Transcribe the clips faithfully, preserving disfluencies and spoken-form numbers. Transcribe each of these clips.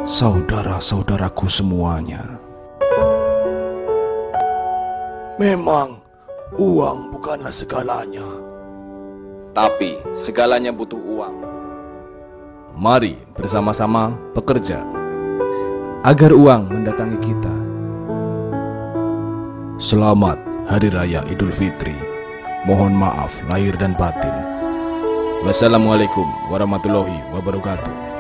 saudara-saudaraku semuanya. Memang uang bukanlah segalanya, tapi segalanya butuh uang. Mari bersama-sama bekerja agar uang mendatangi kita. Selamat Hari Raya Idul Fitri. Mohon maaf lahir dan batin. Wassalamualaikum warahmatullahi wabarakatuh.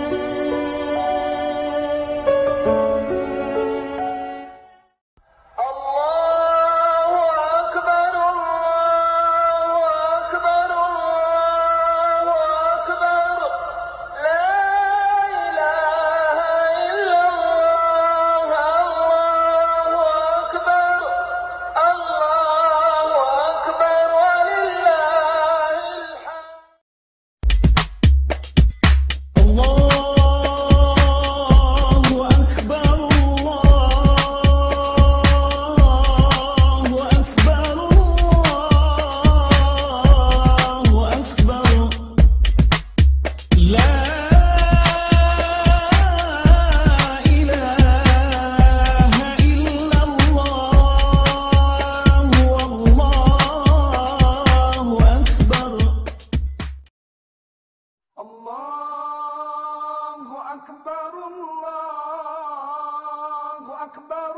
أكبر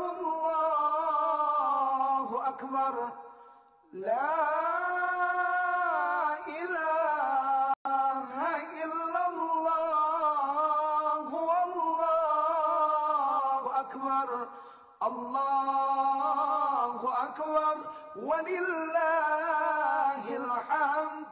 الله أكبر لا إله إلا الله والله أكبر الله أكبر ولله الحمد.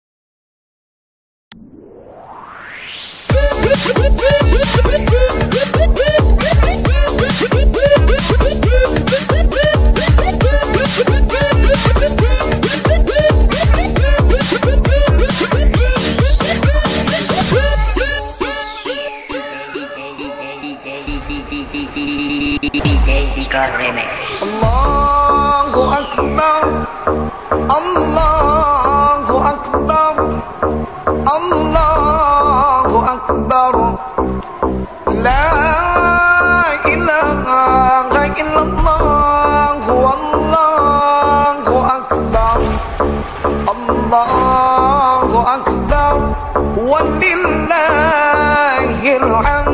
Allahu Akbar, Allahu Akbar, Allahu Akbar, la ilaha illallah, wallahu akbar, Allahu akbar, walillahil hamd.